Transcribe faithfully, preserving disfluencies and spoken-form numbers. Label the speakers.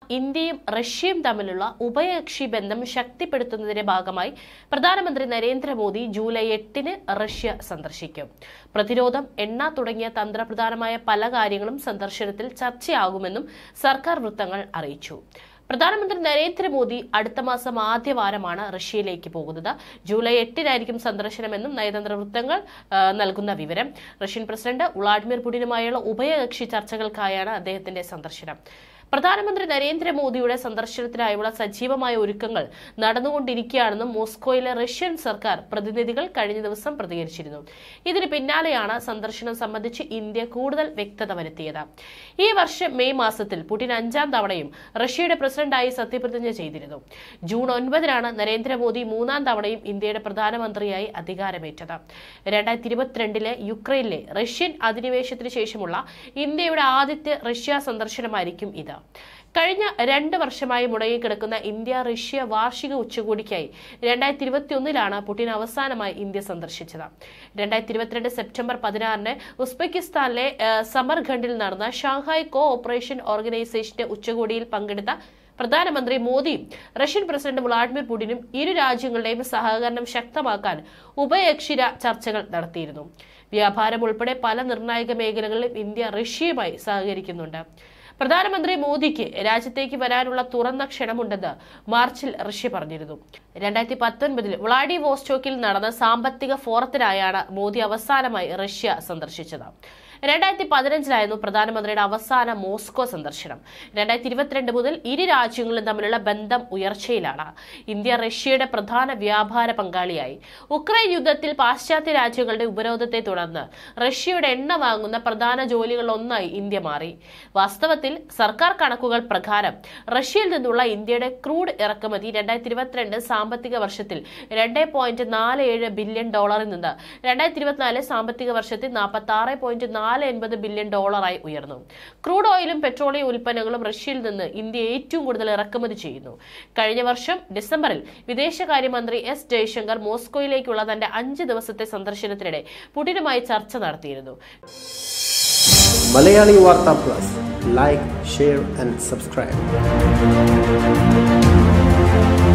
Speaker 1: ഇന്ത്യയും റഷ്യയും തമ്മിലുള്ള ഉഭയകക്ഷി ബന്ധം ശക്തിപ്പെടുത്തുന്നതിന്റെ ഭാഗമായി പ്രധാനമന്ത്രി നരേന്ദ്രമോദി ജൂലൈ എട്ടിന് റഷ്യ സന്ദർശിക്കും. പ്രതിരോധം, എണ്ണ തുടങ്ങിയ തന്ത്രപ്രധാനമായ പല കാര്യങ്ങളും സന്ദർശനത്തിൽ ചർച്ചയാകുമെന്നും സർക്കാർ വൃത്തങ്ങൾ അറിയിച്ചു. പ്രധാനമന്ത്രി നരേന്ദ്രമോദി അടുത്ത മാസം ആദ്യവാരമാണ് റഷ്യയിലേക്ക് പോകുന്നത്. ജൂലൈ എട്ടിനായിരിക്കും സന്ദർശനമെന്നും നയതന്ത്ര വൃത്തങ്ങൾ നൽകുന്ന വിവരം. റഷ്യൻ പ്രസിഡന്റ് വ്ളാഡിമിർ പുടിനുമായുള്ള ഉഭയകക്ഷി ചർച്ചകൾക്കായാണ് അദ്ദേഹത്തിന്റെ സന്ദർശനം. പ്രധാനമന്ത്രി നരേന്ദ്രമോദിയുടെ സന്ദർശനത്തിനായുള്ള സജീവമായ ഒരുക്കങ്ങൾ നടന്നുകൊണ്ടിരിക്കുകയാണെന്നും മോസ്കോയിലെ റഷ്യൻ സർക്കാർ പ്രതിനിധികൾ കഴിഞ്ഞ ദിവസം പ്രതികരിച്ചിരുന്നു. ഇതിന് പിന്നാലെയാണ് സന്ദർശനം സംബന്ധിച്ച് ഇന്ത്യ കൂടുതൽ വ്യക്തത വരുത്തിയത്. ഈ വർഷം മെയ് മാസത്തിൽ പുടിൻ അഞ്ചാം തവണയും റഷ്യയുടെ പ്രസിഡന്റായി സത്യപ്രതിജ്ഞ ചെയ്തിരുന്നു. ജൂൺ ഒൻപതിനാണ് നരേന്ദ്രമോദി മൂന്നാം തവണയും ഇന്ത്യയുടെ പ്രധാനമന്ത്രിയായി അധികാരമേറ്റത്. രണ്ടായിരത്തി ഇരുപത്തിരണ്ടിലെ യുക്രൈനിലെ റഷ്യൻ അധിനിവേശത്തിന് ശേഷമുള്ള ഇന്ത്യയുടെ ആദ്യത്തെ റഷ്യ സന്ദർശനമായിരിക്കും ഇത്. കഴിഞ്ഞ രണ്ട് വർഷമായി മുടങ്ങിക്കിടക്കുന്ന ഇന്ത്യ റഷ്യ വാർഷിക ഉച്ചകോടിക്കായി രണ്ടായിരത്തി ഇരുപത്തി ഒന്നിലാണ് പുടിൻ അവസാനമായി ഇന്ത്യ സന്ദർശിച്ചത്. രണ്ടായിരത്തി ഇരുപത്തിരണ്ട് സെപ്റ്റംബർ പതിനാറിന് ഉസ്ബെക്കിസ്ഥാനിലെ സമർഖണ്ഡിൽ നടന്ന ഷാങ്ഹായ് കോ ഓപ്പറേഷൻ ഓർഗനൈസേഷന്റെ ഉച്ചകോടിയിൽ പങ്കെടുത്ത പ്രധാനമന്ത്രി മോദിയും റഷ്യൻ പ്രസിഡന്റ് വ്ളാഡിമിർ പുടിനും ഇരു രാജ്യങ്ങളുടെയും സഹകരണം ശക്തമാക്കാൻ ഉഭയകക്ഷി ചർച്ചകൾ നടത്തിയിരുന്നു. വ്യാപാരം ഉൾപ്പെടെ പല നിർണായക മേഖലകളിലും ഇന്ത്യ റഷ്യയുമായി സഹകരിക്കുന്നുണ്ട്. പ്രധാനമന്ത്രി മോദിക്ക് രാജ്യത്തേക്ക് വരാനുള്ള തുറന്ന ക്ഷണമുണ്ടെന്ന് മാർച്ചിൽ റഷ്യ പറഞ്ഞിരുന്നു. രണ്ടായിരത്തി പത്തൊൻപതിൽ വ്ളാഡിവോസ്റ്റോക്കിൽ നടന്ന സാമ്പത്തിക ഫോറത്തിനായാണ് മോദി അവസാനമായി റഷ്യ സന്ദർശിച്ചത്. രണ്ടായിരത്തി പതിനഞ്ചിലായിരുന്നു പ്രധാനമന്ത്രിയുടെ അവസാന മോസ്കോ സന്ദർശനം. രണ്ടായിരത്തി ഇരുപത്തിരണ്ട് മുതൽ ഇരു രാജ്യങ്ങളും തമ്മിലുള്ള ബന്ധം ഉയർച്ചയിലാണ്. ഇന്ത്യ റഷ്യയുടെ പ്രധാന വ്യാപാര പങ്കാളിയായി. ഉക്രൈൻ യുദ്ധത്തിൽ പാശ്ചാത്യ രാജ്യങ്ങളുടെ ഉപരോധത്തെ തുടർന്ന് റഷ്യയുടെ എണ്ണ വാങ്ങുന്ന പ്രധാന ജോലികളിലൊന്നായി ഇന്ത്യ മാറി. വാസ്തവത്തിൽ സർക്കാർ കണക്കുകൾ പ്രകാരം റഷ്യയിൽ നിന്നുള്ള ഇന്ത്യയുടെ ക്രൂഡ് ഇറക്കുമതി രണ്ടായിരത്തി ഇരുപത്തിരണ്ട് സാമ്പത്തിക വർഷത്തിൽ രണ്ട് പോയിന്റ് നാല് ഏഴ് ബില്യൺ ഡോളറിൽ നിന്ന് രണ്ടായിരത്തി ഇരുപത്തിനാല് സാമ്പത്തിക വർഷത്തിൽ നാൽപ്പത്തി ആറ് പോയിന്റ് നാല് എൺപത് ബില്യൺ ഡോളറായി ഉയർന്നു. ക്രൂഡ് ഓയിലും പെട്രോളിയം ഉൽപ്പന്നങ്ങളും റഷ്യയിൽ നിന്ന് ഇന്ത്യ ഏറ്റവും കൂടുതൽ ഇറക്കുമതി ചെയ്യുന്നു. കഴിഞ്ഞ വർഷം ഡിസംബറിൽ വിദേശകാര്യമന്ത്രി എസ് ജയശങ്കർ മോസ്കോയിലേക്കുള്ള തന്റെ അഞ്ച് ദിവസത്തെ സന്ദർശനത്തിനിടെ പുടിനുമായി ചർച്ച നടത്തിയിരുന്നു.
Speaker 2: Malayali Vartha plus, like, share and subscribe.